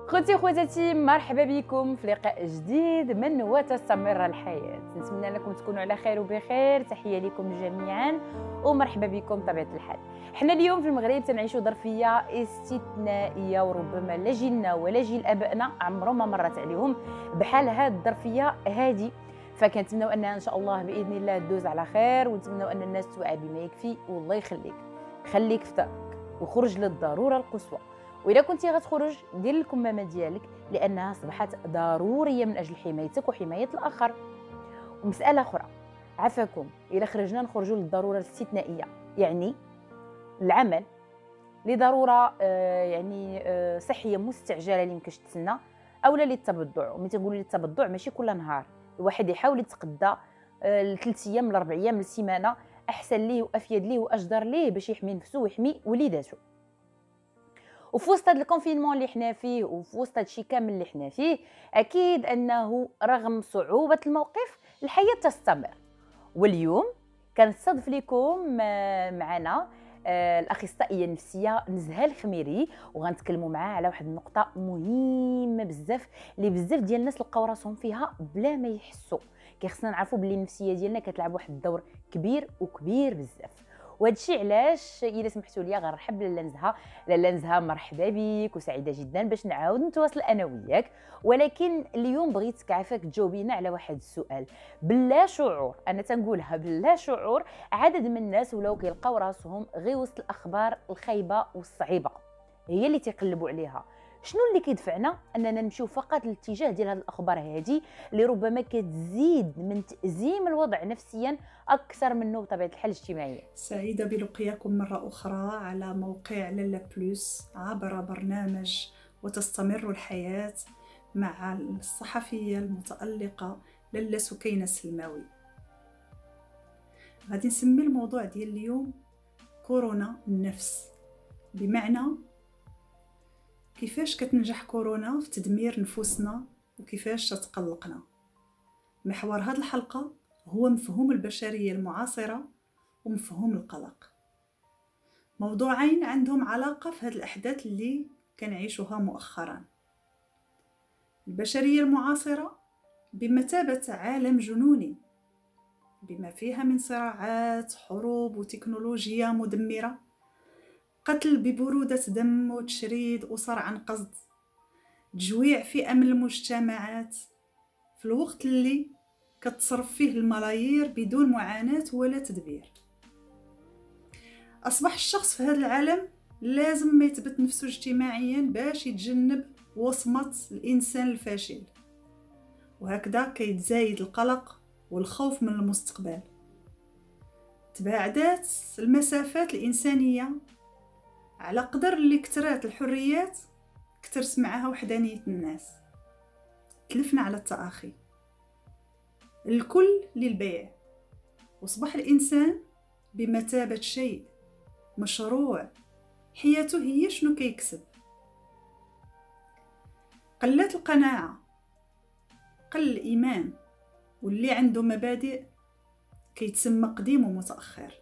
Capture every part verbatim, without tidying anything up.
خوتي خواتاتي، مرحبا بكم في لقاء جديد من وتستمر الحياة. نتمنى انكم تكونوا على خير وبخير. تحية لكم جميعا ومرحبا بكم. طبيعة الحال حنا اليوم في المغرب تنعيشوا ظرفية استثنائية، وربما لا جيلنا ولا جيل ابائنا عمرهم ما مرت عليهم بحال هاد الظرفية هادي. فكنتمنوا انها ان شاء الله باذن الله تدوز على خير، ونتمنوا ان الناس توعى بما يكفي. والله يخليك خليك في دارك وخرج للضروره القصوى، وإذا كنتي غتخرج دير الكمامه ديالك لانها اصبحت ضروريه من اجل حمايتك وحمايه الاخر. ومساله اخرى عفاكم، اذا خرجنا نخرجوا للضروره الاستثنائيه، يعني العمل لضروره آه يعني آه صحيه مستعجله اللي ممكنش تسنى، اولا للتبضع. وملي تنقولوا للتبضع ماشي كل نهار، الواحد يحاول يتقدى الثلاث ايام من الاربع ايام للسيمانه، احسن ليه وافيد ليه واجدر ليه باش يحمي نفسه ويحمي وليداته. وفي وسط هذا الكونفينمون اللي حنا فيه وفي وسط هذا الشيء كامل اللي حنا فيه، اكيد انه رغم صعوبه الموقف الحياه تستمر. واليوم كنستضيف لكم معنا الاخصائيه النفسيه نزهه الخميري، وغنتكلموا معاه على واحد النقطه مهمه بزاف اللي بزاف ديال الناس لقاو راسهم فيها بلا ما يحسوا. كيخصنا نعرفوا بلي النفسيه ديالنا كتلعب واحد الدور كبير وكبير بزاف. وهذا الشيء علاش الا سمحتوا لي غنرحب لاله نزهه. لاله نزهه مرحبا بك وسعيده جدا باش نعاود نتواصل انا وياك. ولكن اليوم بغيتك عافاك تجاوبينا على واحد السؤال بلا شعور، انا تنقولها بلا شعور. عدد من الناس ولاو كيلقاو راسهم غير وسط الاخبار الخايبه والصعيبه هي اللي تيقلبوا عليها. شنو اللي كيدفعنا اننا نمشيو فقط للاتجاه ديال هذه الاخبار هذه اللي ربما كتزيد من تأزيم الوضع نفسيا اكثر منه بطبيعه الحال اجتماعيا؟ سعيدة بلقياكم مرة أخرى على موقع لالا بلوس عبر برنامج وتستمر الحياة مع الصحفية المتألقة لالا سكينة السلماوي. غادي نسمي الموضوع ديال اليوم كورونا النفس، بمعنى كيفاش كتنجح كورونا في تدمير نفوسنا وكيفاش تتقلقنا. محور هذه الحلقة هو مفهوم البشرية المعاصرة ومفهوم القلق، موضوعين عندهم علاقة في هذه الأحداث اللي كنعيشوها مؤخرا. البشرية المعاصرة بمثابة عالم جنوني بما فيها من صراعات، حروب وتكنولوجيا مدمرة، قتل ببرودة دم وتشريد أسر عن قصد، تجويع في أمن المجتمعات، في الوقت اللي كتصرف فيه الملايير بدون معاناة ولا تدبير. أصبح الشخص في هذا العالم لازم ما يثبت نفسه اجتماعيا باش يتجنب وصمة الإنسان الفاشل، وهكذا كيتزايد القلق والخوف من المستقبل. تباعدات المسافات الإنسانية، على قدر اللي كترات الحريات كترت معها وحدانية الناس. تلفنا على التآخي، الكل للبيع، وصبح الإنسان بمثابة شيء مشروع حياته هي شنو كيكسب. قلت القناعة، قل الإيمان، واللي عنده مبادئ كيتسمى قديم ومتأخر.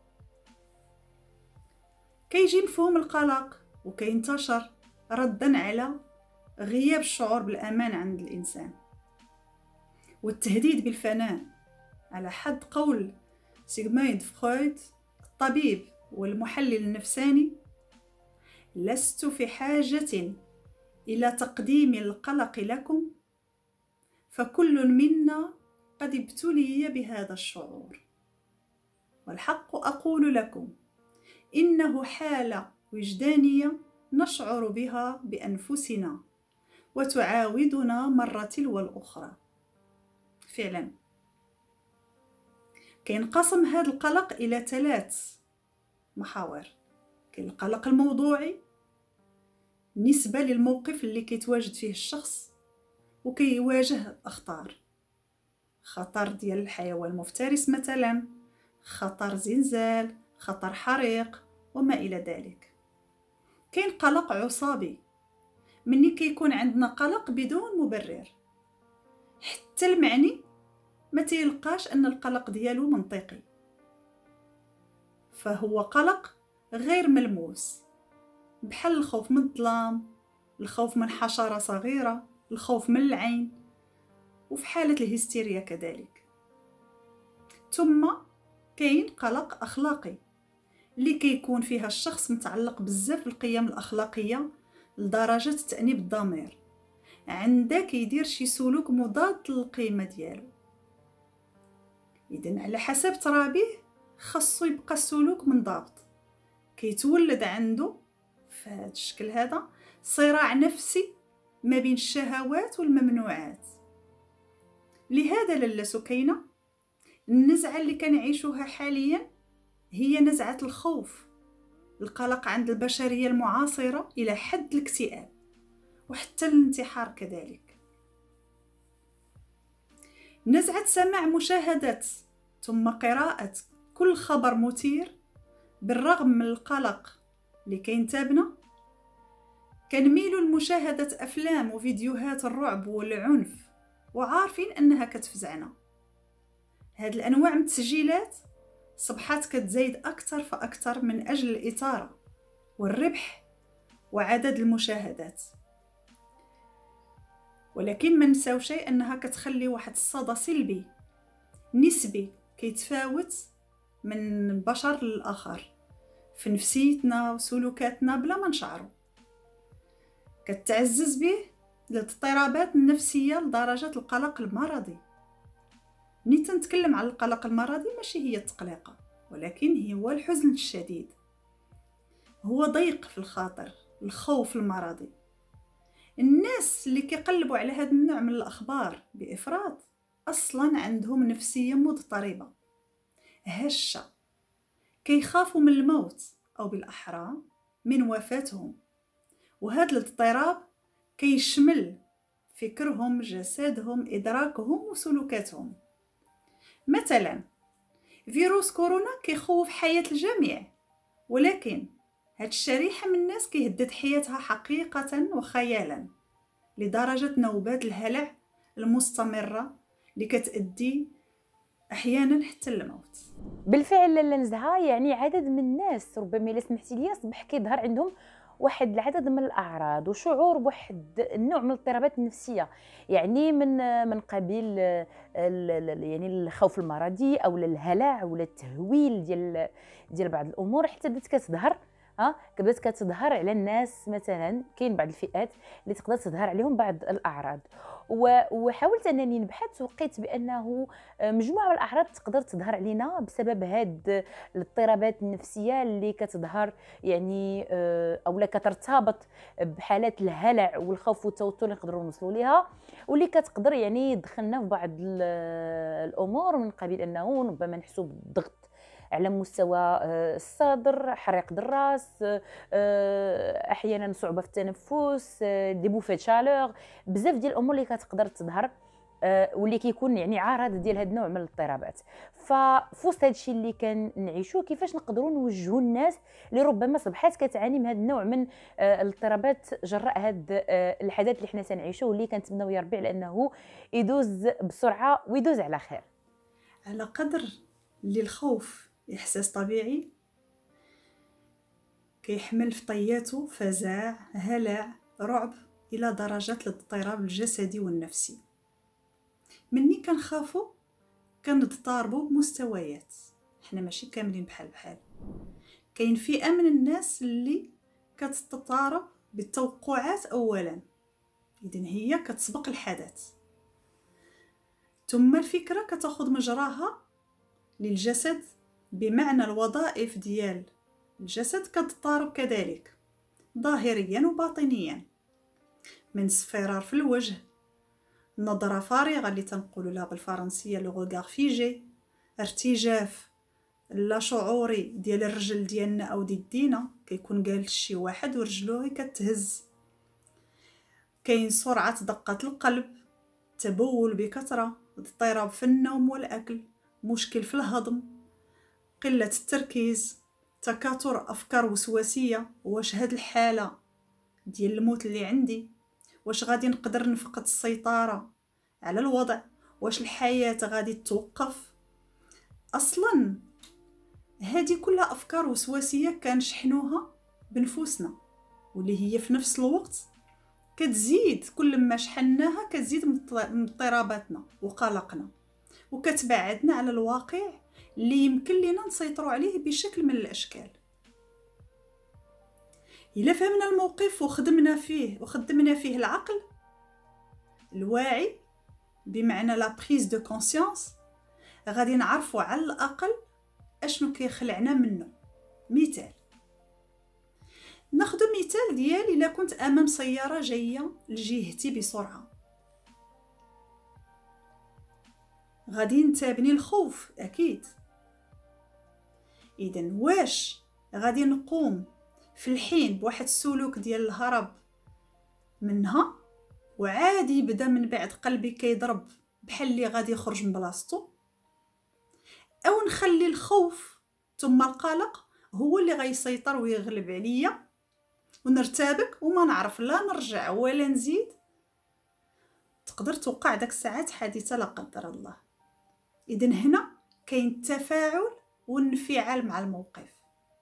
كيجي مفهوم القلق وكينتشر ردا على غياب الشعور بالأمان عند الإنسان والتهديد بالفناء. على حد قول سيغموند فرويد الطبيب والمحلل النفساني: لست في حاجة إلى تقديم القلق لكم، فكل منا قد ابتلي بهذا الشعور، والحق أقول لكم إنه حالة وجدانية نشعر بها بأنفسنا وتعاودنا مرة تلو الأخرى. فعلا كينقسم هذا القلق إلى ثلاث محاور. كاين القلق الموضوعي، نسبة للموقف اللي كيتواجد فيه الشخص وكيواجه الأخطار، خطر ديال الحيوان المفترس مثلا، خطر زلزال، خطر حريق وما إلى ذلك. كاين قلق عصابي، مني كيكون عندنا قلق بدون مبرر، حتى المعني ما تيلقاش أن القلق ديالو منطقي، فهو قلق غير ملموس، بحال الخوف من الظلام، الخوف من حشرة صغيرة، الخوف من العين، وفي حالة الهستيريا كذلك. ثم كاين قلق أخلاقي اللي كيكون فيها الشخص متعلق بزاف بالقيم الأخلاقية لدرجة تأنيب الضمير، عنده كيدير شي سلوك مضاد للقيمة ديالو. إذن على حسب ترابيه خاصو يبقى السلوك منضبط. كيتولد عنده في هذا الشكل هذا صراع نفسي ما بين الشهوات والممنوعات. لهذا للاسو كاينه النزعه اللي كنعيشوها حاليا هي نزعه الخوف، القلق عند البشريه المعاصره الى حد الاكتئاب وحتى الانتحار كذلك. نزعه سماع مشاهده ثم قراءه كل خبر مثير بالرغم من القلق اللي كينتابنا، كنميلوا لمشاهدة أفلام وفيديوهات الرعب والعنف وعارفين أنها كتفزعنا. هاد الأنواع من التسجيلات صبحات كتزايد أكثر فأكثر من أجل الإثارة والربح وعدد المشاهدات، ولكن ما نساو شيء أنها كتخلي واحد الصدى سلبي نسبي كيتفاوت من البشر للآخر في نفسيتنا وسلوكاتنا بلا ما نشعروا. كتعزز به الاضطرابات النفسية لدرجة القلق المرضي. ملي تنتكلم على القلق المرضي ماشي هي التقليقة، ولكن هو الحزن الشديد، هو ضيق في الخاطر، الخوف المرضي. الناس اللي كيقلبوا على هذا النوع من الأخبار بإفراط أصلا عندهم نفسية مضطربة هشة، كيخافوا من الموت أو بالأحرى من وفاتهم. وهذا الاضطراب كيشمل فكرهم، جسدهم، إدراكهم وسلوكاتهم. مثلا فيروس كورونا كيخوف حياة الجميع، ولكن هاد الشريحة من الناس كيهدد حياتها حقيقة وخيالا لدرجة نوبات الهلع المستمرة اللي كتأدي أحيانا حتى الموت. بالفعل لاله نزهه، يعني عدد من الناس ربما الا سمحتي لي صبح كيظهر عندهم واحد العدد من الاعراض وشعور بواحد النوع من الاضطرابات النفسيه، يعني من من قبيل يعني الخوف المرضي او الهلع ولا التهويل ديال ديال بعض الامور، حتى بدات كتظهر ها بدات كتظهر على الناس. مثلا كاين بعض الفئات اللي تقدر تظهر عليهم بعض الاعراض، وحاولت انني نبحث ولقيت بانه مجموعه من الاعراض تقدر تظهر علينا بسبب هاد الاضطرابات النفسيه اللي كتظهر يعني او لا كترتبط بحالات الهلع والخوف والتوتر اللي نقدروا نوصلوا ليها، واللي كتقدر يعني تدخلنا في بعض الامور من قبيل انه ربما نحسوا بالضغط على مستوى الصدر، حريق الراس، احيانا صعوبه في التنفس، دي بوفيت شالور، بزاف ديال الامور اللي كتقدر تظهر واللي كيكون يعني عارض ديال هذا النوع من الاضطرابات. ففي وسط هذا الشيء اللي كنعيشوه كيفاش نقدروا نوجهوا الناس اللي ربما صبحات كتعاني من هذا النوع من الاضطرابات جراء هذا الحدث اللي حنا تنعيشوه، واللي كنتمناو يا ربي على انه يدوز بسرعه ويدوز على خير. على قدر اللي الخوف إحساس طبيعي كيحمل في طياته فزع، هلع، رعب إلى درجة الاضطراب الجسدي والنفسي. مني كنخافو كنتضاربوا بمستويات، حنا ماشي كاملين بحال بحال. كاين فئة من الناس اللي كتتضارب بالتوقعات أولا، إذن هي كتسبق الحدث، ثم الفكرة كتاخذ مجراها للجسد، بمعنى الوظائف ديال الجسد كتضارب كذلك ظاهريا وباطنيا، من اصفرار في الوجه، نظرة فارغة اللي تنقول لها بالفرنسية لو غوغار فيجي، ارتجاف لا شعوري ديال الرجل ديالنا او ديال يدينا، كيكون جالس شي واحد ورجلوه كتهز، كاين سرعة دقة القلب، تبول بكثرة، اضطراب في النوم والاكل، مشكل في الهضم، قلة التركيز، تكاثر أفكار وسواسية. واش هاد الحالة ديال الموت اللي عندي، واش غادي نقدر نفقد السيطرة على الوضع، واش الحياة غادي توقف؟ أصلا هذه كلها أفكار وسواسية كنشحنوها بنفوسنا، واللي هي في نفس الوقت كتزيد كل ما شحناها كتزيد من اضطراباتنا وقلقنا، وكتبعدنا على الواقع اللي يمكن لنا نسيطروا عليه بشكل من الاشكال. الا فهمنا الموقف وخدمنا فيه وخدمنا فيه العقل الواعي بمعنى لا بريز دو كونسيونس، غادي نعرفوا على الاقل اشنو كيخلعنا منه. مثال، ناخذ مثال ديال الا كنت امام سياره جايه لجهتي بسرعه، غادي ينتابني الخوف اكيد. اذا واش غادي نقوم في الحين بواحد السلوك ديال الهرب منها وعادي يبدا من بعد قلبي كيضرب بحال اللي غادي يخرج من بلاصتو، او نخلي الخوف ثم القلق هو اللي غيسيطر ويغلب عليا ونرتبك وما نعرف لا نرجع ولا نزيد. تقدر توقع داك الساعات حادثه لا قدر الله. اذا هنا كاين التفاعل والانفعال مع الموقف.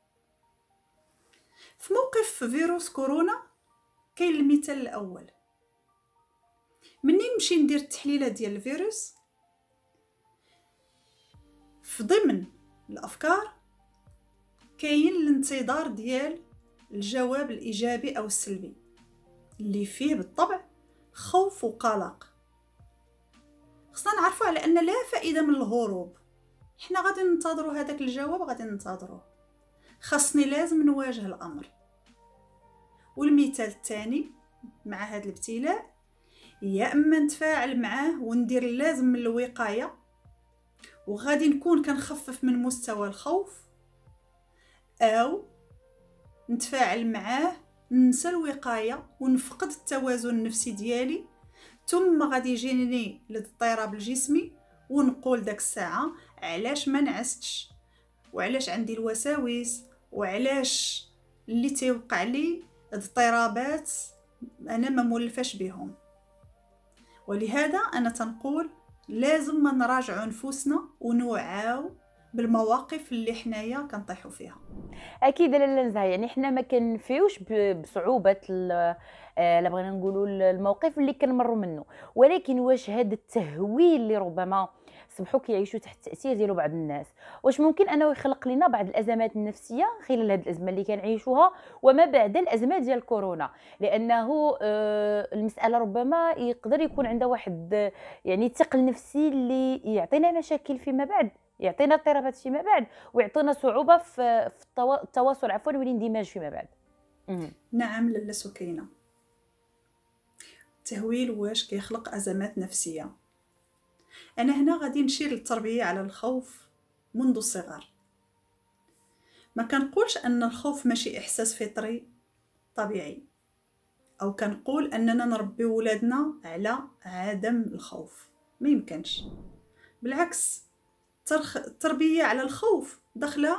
في موقف فيروس كورونا كاين المثال الاول، مني نمشي ندير التحليله ديال الفيروس، في ضمن الافكار كاين الانتظار ديال الجواب الايجابي او السلبي اللي فيه بالطبع خوف وقلق. خصنا نعرفوا على ان لا فائده من الهروب، حنا غادي ننتظروا هذاك الجواب، غادي ننتظروه، خاصني لازم نواجه الامر. والمثال الثاني مع هذا الابتلاء، يا اما نتفاعل معاه وندير اللازم من الوقايه وغادي نكون كنخفف من مستوى الخوف، او نتفاعل معاه ننسى الوقايه ونفقد التوازن النفسي ديالي، ثم غادي يجيني الاضطراب الجسمي ونقول داك الساعه علاش ما نعستش، وعلاش عندي الوساوس، وعلاش اللي تيوقع لي اضطرابات انا ما مولفاش بهم. ولهذا انا تنقول لازم ما نراجعوا نفوسنا ونوعاو بالمواقف اللي حنايا كنطيحوا فيها. اكيد لاله نزهه، يعني حنا ما كنفيوش بصعوبه الا بغينا نقولوا الموقف اللي كنمروا منه، ولكن واش هذا التهويل اللي ربما صبحوا كيعيشوا تحت التاثير ديالو بعض الناس، واش ممكن انه يخلق لنا بعض الازمات النفسيه خلال هذه الازمه اللي كنعيشوها وما بعد الازمه ديال كورونا؟ لانه المساله ربما يقدر يكون عندها واحد يعني ثقل نفسي اللي يعطينا مشاكل فيما بعد، يعطينا اضطرابات فيما بعد، ويعطينا صعوبه في التواصل عفوا والاندماج فيما بعد. نعم لاله سكينه، التهويل واش كيخلق ازمات نفسيه. انا هنا غادي نشير للتربيه على الخوف منذ الصغر. ما كنقولش ان الخوف ماشي احساس فطري طبيعي، او كنقول اننا نربي ولادنا على عدم الخوف، ما يمكنش. بالعكس، التربيه على الخوف داخله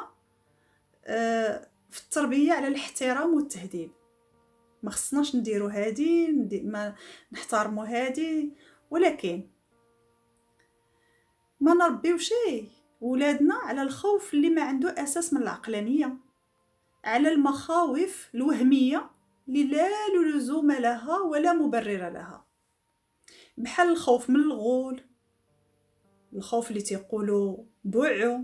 في التربيه على الاحترام والتهذيب. ما خصناش نديرو هادي ما نحترمو هادي، ولكن ما نربيوش ولادنا على الخوف اللي ما عنده اساس من العقلانيه، على المخاوف الوهميه اللي لا لزوم لها ولا مبرر لها، بحال الخوف من الغول، الخوف اللي تيقولوا بوعوا،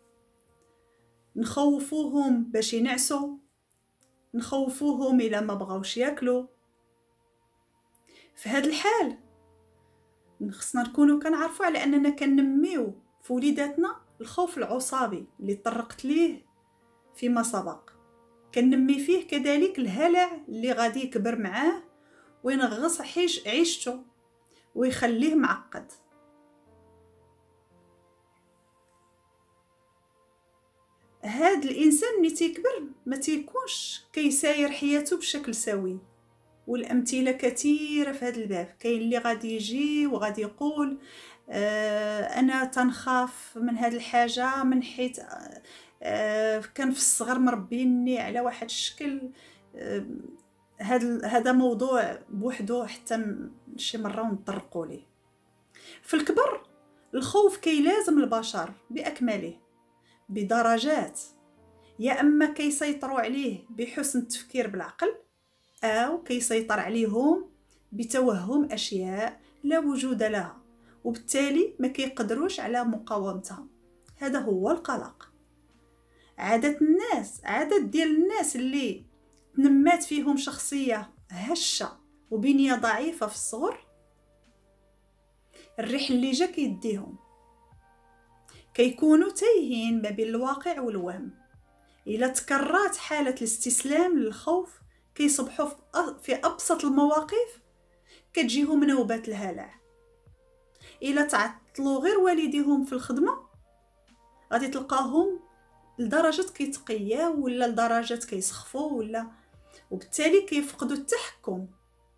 نخوفوهم باش ينعسوا، نخوفوهم الا ما بغاوش ياكلوا. في هذا الحال خصنا نكونوا كنعرفوا على اننا كننميو في وليداتنا الخوف العصابي اللي طرقت ليه فيما سبق، كننمي فيه كذلك الهلع اللي غادي يكبر معاه وينغص حيش عيشته ويخليه معقد. هاد الانسان اللي تيكبر ما تيكونش كيساير حياته بشكل سوي، والامثله كثيره في هذا الباب. كاين اللي غادي يجي وغادي يقول آه انا تنخاف من هذه الحاجه من حيث آه كان في الصغر مربيني على واحد الشكل. آه هذا هذا موضوع بوحدو حتى شي مره نطرقوا ليه. في الكبر الخوف كيلازم البشر باكمله بدرجات، يا اما كيسيطروا عليه بحسن التفكير بالعقل، او كيسيطر عليهم بتوهم أشياء لا وجود لها، وبالتالي ما كيقدروش على مقاومتها. هذا هو القلق. عادة الناس عادة ديال الناس اللي تنمات فيهم شخصية هشة وبنية ضعيفة في الصغر، الريح اللي جا كيديهم، كيكونوا تايهين ما بين الواقع والوهم. إلا تكررت حالة الاستسلام للخوف كيصبحوا في أبسط المواقف كتجيهم نوبة الهلع. إلا تعطلوا غير والديهم في الخدمة غادي تلقاهم لدرجة كيتقياو ولا لدرجة كيسخفوا ولا، وبالتالي كيفقدوا التحكم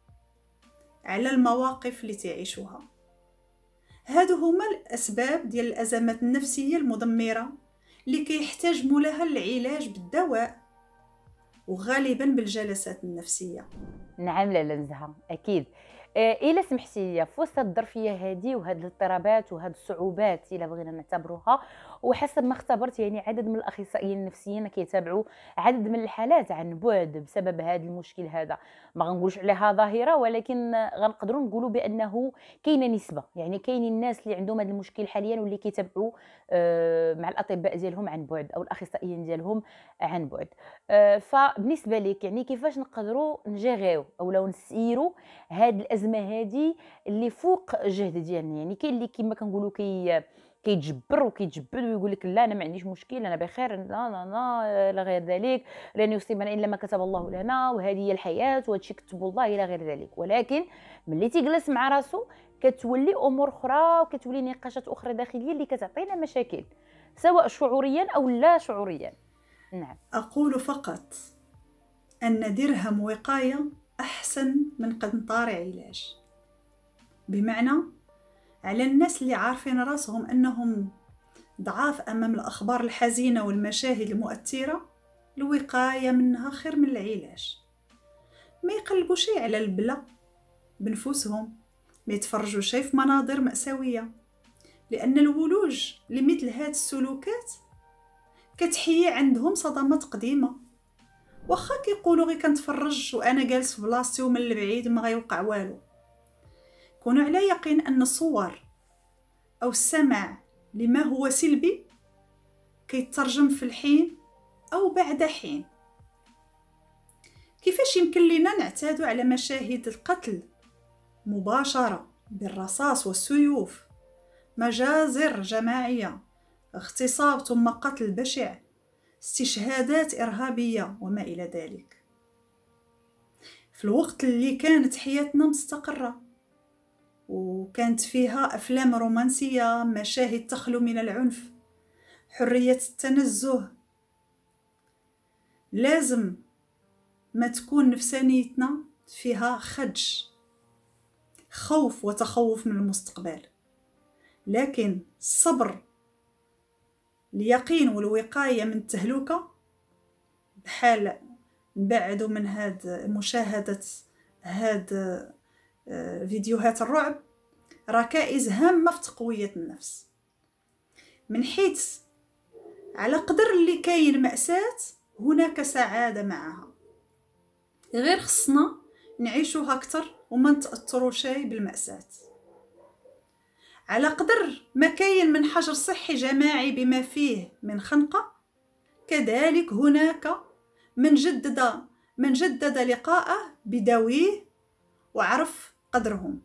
على المواقف اللي تعيشوها. هادو هما الأسباب ديال الأزمات النفسية المدمرة اللي كيحتاج مولاها العلاج بالدواء وغالبا بالجلسات النفسية. نعم لاله نزهه اكيد. إلا سمحتي لي في وسط الظرفيه هذه وهاد الاضطرابات وهاد الصعوبات إلا بغينا نعتبروها، وحسب ما اختبرت يعني عدد من الاخصائيين النفسيين كيتابعوا عدد من الحالات عن بعد بسبب هذا المشكل هذا. ما غنقولش عليها ظاهره، ولكن غنقدروا نقولوا بانه كاينه نسبه، يعني كاينين الناس اللي عندهم هذا المشكل حاليا واللي كيتابعوا مع الاطباء ديالهم عن بعد او الاخصائيين ديالهم عن بعد. فبالنسبه لك يعني كيفاش نقدروا نجيغيو او لو نسيروا هاد الازمه هادي اللي فوق الجهد ديالنا؟ يعني كاين اللي كما كنقولوا كي كيتجبر وكيتجبد ويقول لك لا انا ما عنديش مشكل، انا بخير، لا لا لا لا غير ذلك، لن يصيبنا الا ما كتب الله لنا، وهذه هي الحياه وهادشي كتب الله الى غير ذلك. ولكن ملي تيجلس مع راسو كتولي امور اخرى وكتولي نقاشات اخرى داخليه اللي كتعطينا مشاكل سواء شعوريا او لا شعوريا. نعم. اقول فقط ان درهم وقايه احسن من قنطار علاج. بمعنى على الناس اللي عارفين راسهم انهم ضعاف امام الاخبار الحزينه والمشاهد المؤثره، الوقايه منها خير من العلاج. ما يقلبوش على البلا بنفوسهم، ما يتفرجوش في مناظر مأساويه، لان الولوج لمثل هاد السلوكات كتحيي عندهم صدمات قديمه. واخا كيقولوا غير كنتفرج وانا جالس في بلاصتي ومن البعيد ما غيوقع والو، كونوا على يقين ان الصور او السمع لما هو سلبي كيترجم في الحين او بعد حين. كيفاش يمكن لنا نعتادوا على مشاهد القتل مباشره بالرصاص والسيوف، مجازر جماعيه، اغتصاب ثم قتل بشع، استشهادات إرهابية وما إلى ذلك، في الوقت اللي كانت حياتنا مستقرة وكانت فيها أفلام رومانسية، مشاهد تخلو من العنف، حرية التنزه. لازم ما تكون نفسانيتنا فيها خدش، خوف وتخوف من المستقبل، لكن الصبر، اليقين والوقاية من التهلكة، بحال نبعدوا من هاد مشاهدة هاد فيديوهات الرعب، ركائز هامة في تقوية النفس. من حيث على قدر اللي كاين مأساة هناك سعادة معها، غير خصنا نعيشوها أكتر وما نتأثروا شيء بالمأساة. على قدر ما كاين من حجر صحي جماعي بما فيه من خنقة، كذلك هناك من جدد من جدد لقاءه بداويه وعرف قدرهم.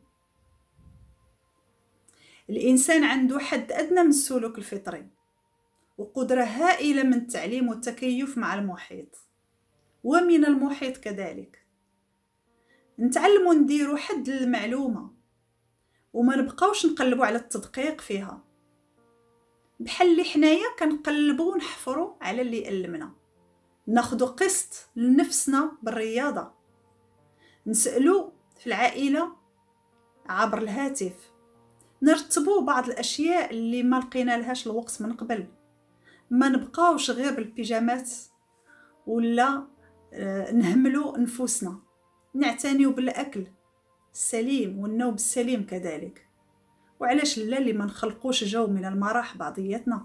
الإنسان عنده حد أدنى من السلوك الفطري وقدرة هائلة من التعليم والتكيف مع المحيط ومن المحيط كذلك. نتعلموا نديروا حد للمعلومة وما نبقاوش نقلبوا على التدقيق فيها، بحال اللي حنايا كنقلبوا ونحفروا على اللي يألمنا. ناخذوا قسط لنفسنا بالرياضة، نسألوا في العائلة عبر الهاتف، نرتبوا بعض الأشياء اللي ما لقينا لهاش الوقت من قبل، ما نبقاوش غير بالبيجامات ولا نهملوا نفوسنا، نعتنيوا بالأكل السليم والنوم السليم كذلك. وعلاش لا اللي ما نخلقوش جو من المرح بعضياتنا.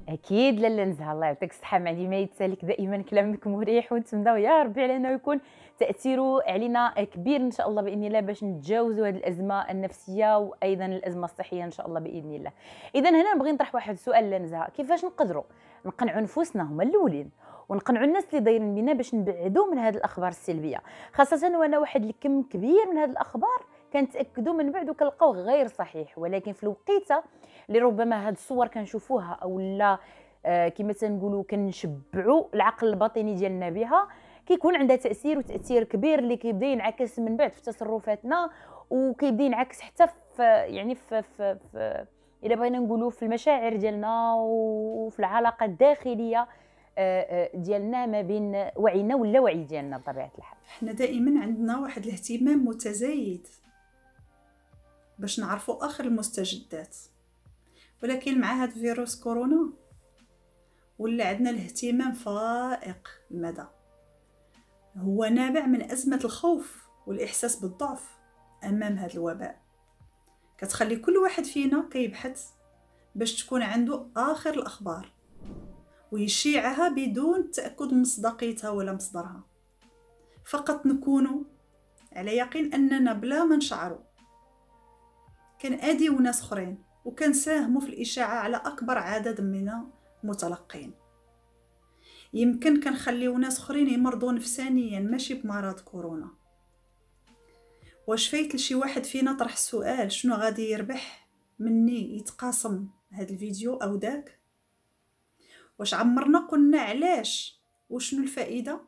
اكيد لاله نزهه، الله يعطيك الصحه، ما عندي ما يتسالك، دائما كلامك مريح، ونتمناو يا ربي على انه يكون تاثيره علينا كبير ان شاء الله باذن الله، باش نتجاوزوا هذه الازمه النفسيه وايضا الازمه الصحيه ان شاء الله باذن الله. اذا هنا نبغي نطرح واحد السؤال لاله نزهه، كيفاش نقدروا نقنعوا نفوسنا هما الاولين ونقنعوا الناس اللي دايرين بينا باش نبعدوا من هذه الاخبار السلبيه، خاصه وانا واحد الكم كبير من هذه الاخبار كنتاكدوا من بعد وكنلقاوه غير صحيح، ولكن في الوقيته اللي ربما هاد الصور كنشوفوها او لا آه كما تنقولوا كنشبعوا العقل الباطني ديالنا بها، كيكون عندها تاثير وتاثير كبير اللي كيبدا ينعكس من بعد في تصرفاتنا، وكيبدا ينعكس حتى في يعني في في, في الا بغينا نقولوا في المشاعر ديالنا وفي العلاقه الداخليه ديالنا ما بين وعينا ولا وعي ديالنا بطبيعه الحال. احنا دائما عندنا واحد الاهتمام متزايد باش نعرفوا اخر المستجدات، ولكن مع هذا فيروس كورونا ولا عندنا الاهتمام فائق المدى، هو نابع من ازمه الخوف والاحساس بالضعف امام هذا الوباء، كتخلي كل واحد فينا كيبحث باش تكون عنده اخر الاخبار ويشيعها بدون تاكد من مصداقيتها ولا مصدرها، فقط نكونوا على يقين اننا بلا ما نشعروا كنأذيو ناس اخرين وكنساهموا في الاشاعه على اكبر عدد من المتلقين. يمكن كنخليو ناس اخرين يمرضوا نفسانيا ماشي بمرض كورونا. واش فايت لشي واحد فينا طرح السؤال شنو غادي يربح مني يتقاسم هذا الفيديو او داك؟ واش عمرنا قلنا علاش وشنو الفائده؟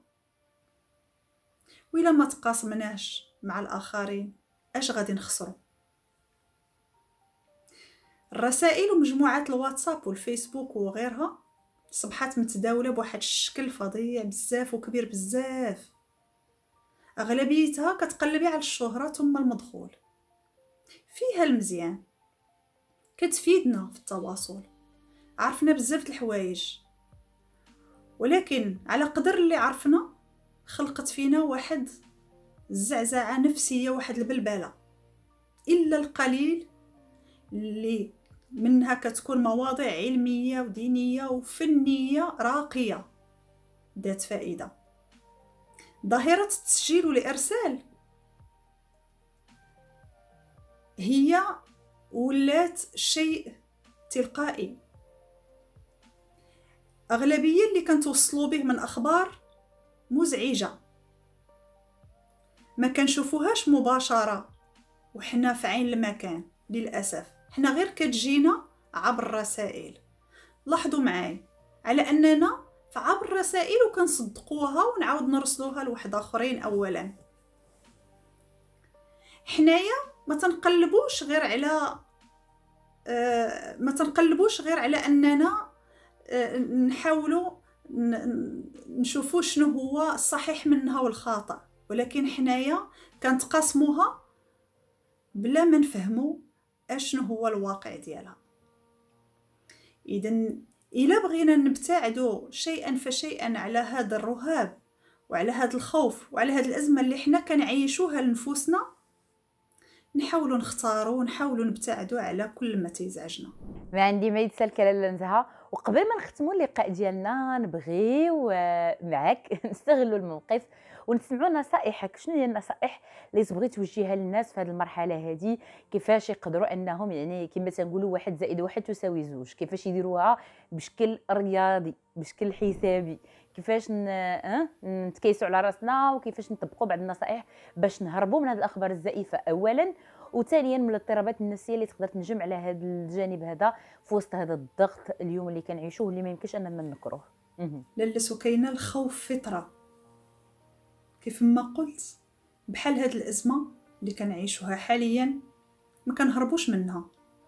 وإلا ما تقاسمناش مع الاخرين اش غادي نخسروا؟ الرسائل ومجموعات الواتساب والفيسبوك وغيرها صبحات متداوله بواحد الشكل فظيع بزاف وكبير بزاف، اغلبيتها كتقلبي على الشهره ثم المدخول. فيها المزيان كتفيدنا في التواصل، عرفنا بزاف د الحوايج، ولكن على قدر اللي عرفنا خلقت فينا واحد الزعزعه نفسيه، واحد البلبله. الا القليل اللي منها كتكون مواضيع علميه ودينيه وفنيه راقيه ذات فائده. ظاهره التسجيل والارسال هي ولات شيء تلقائي. اغلبيه اللي كنتوصلوا به من اخبار مزعجه ما كنشوفوهاش مباشره وحنا في عين المكان، للاسف حنا غير كتجينا عبر الرسائل. لاحظوا معاي على اننا في عبر الرسائل وكنصدقوها ونعاود نرسلوها لواحد اخرين. اولا حنايا ما تنقلبوش غير على آه ما تنقلبوش غير على اننا آه نحاولوا نشوفوا شنو هو الصحيح منها والخاطئ، ولكن حنايا كنتقاسموها بلا ما نفهموا اشنو هو الواقع ديالها. اذا الا بغينا نبتعدوا شيئا فشيئا على هذا الرهاب وعلى هذا الخوف وعلى هذه الازمه اللي حنا كنعيشوها لنفوسنا، نحاولوا نختاروا ونحاولوا نبتعدوا على كل ما تيزعجنا. ما عندي ما يتسال كلاله نزهه. وقبل ما نختموا اللقاء ديالنا نبغيو معك نستغلوا الموقف ونسمعوا نصائحك. شنو هي النصائح اللي تبغي توجهها للناس في هذه المرحله هذه؟ كيفاش يقدروا انهم يعني كما تنقولوا واحد زائد واحد تساوي زوج، كيفاش يديروها بشكل رياضي بشكل حسابي، كيفاش نتكيسوا على راسنا وكيفاش نطبقوا بعض النصائح باش نهربوا من هذه الاخبار الزائفه اولا، وثانيا من الاضطرابات النفسيه اللي تقدر تنجم على هذا الجانب هذا في وسط هذا الضغط اليوم اللي كنعيشوه اللي ما يمكنش اننا ننكروه. للسو كاينه الخوف فطره كيف ما قلت، بحال هذه الازمه اللي كنعيشوها حاليا ما كنهربوش منها،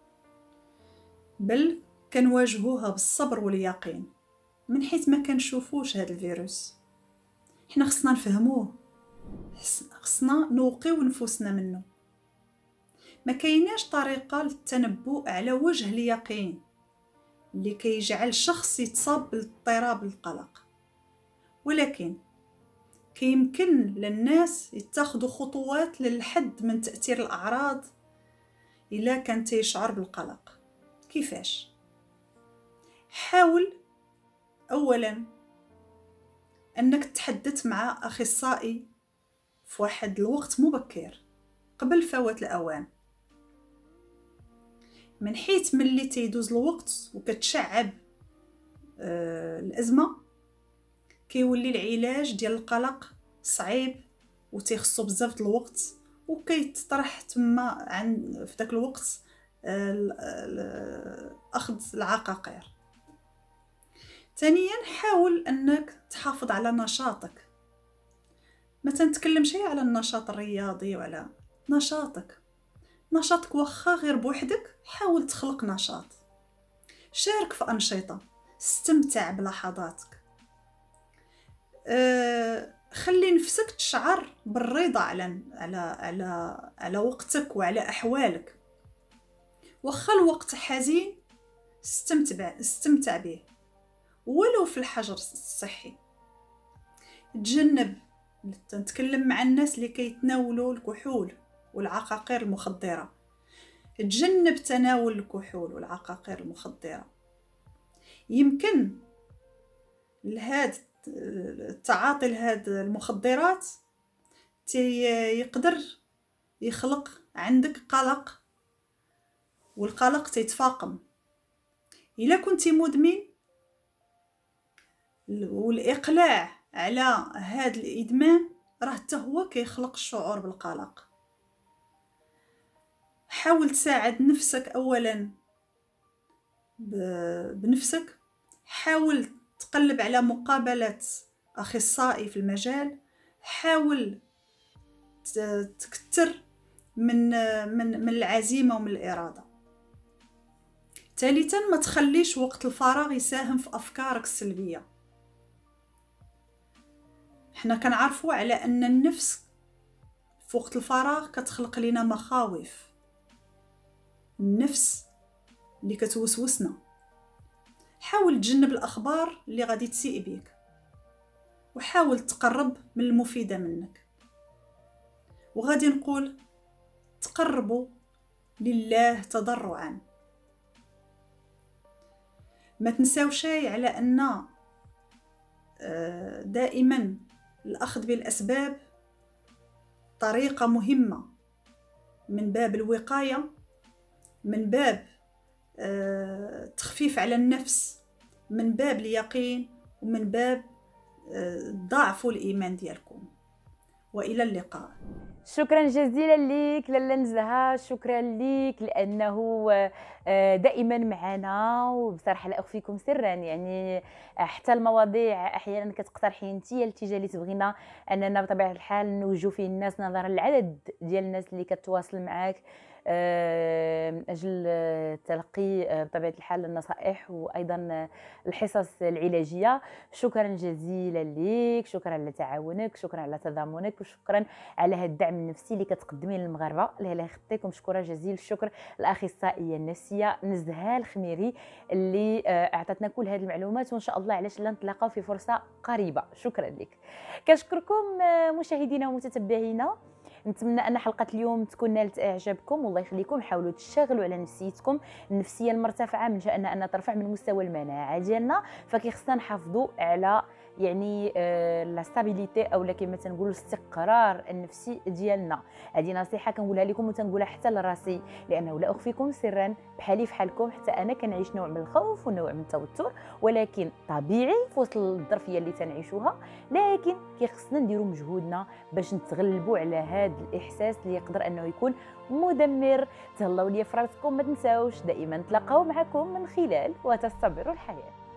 بل كنواجهوها بالصبر واليقين من حيث ما كنشوفوش هذا الفيروس. حنا خصنا نفهموه، خصنا نوقيو نفوسنا منه. ما كايناش طريقه للتنبؤ على وجه اليقين اللي كيجعل الشخص يتصاب بالاضطراب القلق، ولكن كيمكن للناس يتخذوا خطوات للحد من تأثير الأعراض إلا كان تيشعر بالقلق. كيفاش؟ حاول اولا انك تتحدث مع اخصائي في واحد الوقت مبكر قبل فوات الاوان، من حيث ملي تيدوز الوقت وكتشعب آه الازمه كيولي العلاج ديال القلق صعيب وتيخصو بزاف د الوقت، وكيتطرح تما عن في داك الوقت اخذ العقاقير. ثانيا حاول انك تحافظ على نشاطك، ما تنتكلمش على النشاط الرياضي وعلى نشاطك نشاطك واخا غير بوحدك، حاول تخلق نشاط، شارك في انشطه، استمتع بلحظاتك، أه خلي نفسك تشعر بالرضا على على على على وقتك وعلى احوالك، واخا الوقت حزين استمتع استمتع به ولو في الحجر الصحي. تجنب نتكلم مع الناس اللي كيتناولوا الكحول والعقاقير المخدره، تجنب تناول الكحول والعقاقير المخدره. يمكن لهذا التعاطي لهاد المخدرات يقدر يخلق عندك قلق، والقلق تيتفاقم. الا كنتي مدمن والاقلاع على هاد الادمان راه حتى هو كيخلق الشعور بالقلق. حاول تساعد نفسك اولا بنفسك، حاول تقلب على مقابلة اخصائي في المجال، حاول تكتر من من من العزيمه ومن الاراده. ثالثا ما تخليش وقت الفراغ يساهم في افكارك السلبيه. حنا كنعرفوا على ان النفس في وقت الفراغ كتخلق لنا مخاوف، النفس اللي كتوسوسنا. حاول تجنب الاخبار اللي غادي تسيء بيك، وحاول تقرب من المفيده منك. وغادي نقول تقربوا لله تضرعا. ما تنساوش على ان دائما الاخذ بالاسباب طريقه مهمه من باب الوقايه، من باب تخفيف على النفس، من باب اليقين، ومن باب ضعف الايمان ديالكم. والى اللقاء. شكرا جزيلا ليك لاله نزهه، شكرا ليك لانه دائما معنا. وبصراحه لا اخفيكم سرا، يعني حتى المواضيع احيانا كتقترحي انت الاتجاه اللي تبغينا اننا بطبيعه الحال نوجهوا فيه الناس نظرا للعدد ديال الناس اللي كتواصل معاك اجل تلقي بطبيعه الحال النصائح وايضا الحصص العلاجيه. شكرا جزيلا ليك، شكرا على تعاونك، شكرا على تضامنك، وشكرا على هذا الدعم النفسي اللي كتقدميه للمغاربه. الله يخطيكم. شكرا جزيل الشكر الاخصائيه النفسيه نزهه الخميري اللي اعطتنا كل هذه المعلومات، وان شاء الله علاش لا نتلاقاو في فرصه قريبه. شكرا لك. كنشكركم مشاهدينا ومتتبعينا. نتمنى ان حلقه اليوم تكون نالت اعجابكم. والله يخليكم حاولوا تشتغلوا على نفسيتكم. النفسيه المرتفعه من شأنها ان ترفع من مستوى المناعه ديالنا، فكيخصنا نحافظوا على يعني آه لا ستابيليتي اولا كما تنقولوا الاستقرار النفسي ديالنا. هذه نصيحه كنقولها لكم وتنقولها حتى لراسي، لانه لا اخفيكم سرا بحالي بحالكم حتى انا كنعيش نوع من الخوف ونوع من التوتر، ولكن طبيعي في وسط الظرفيه اللي تنعيشوها. لكن كيخصنا نديروا مجهودنا باش نتغلبوا على هذا الاحساس اللي يقدر انه يكون مدمر. تهلاو ليا في راسكم، ما تنساوش دائما تلاقاو معكم من خلال وتستمر الحياه.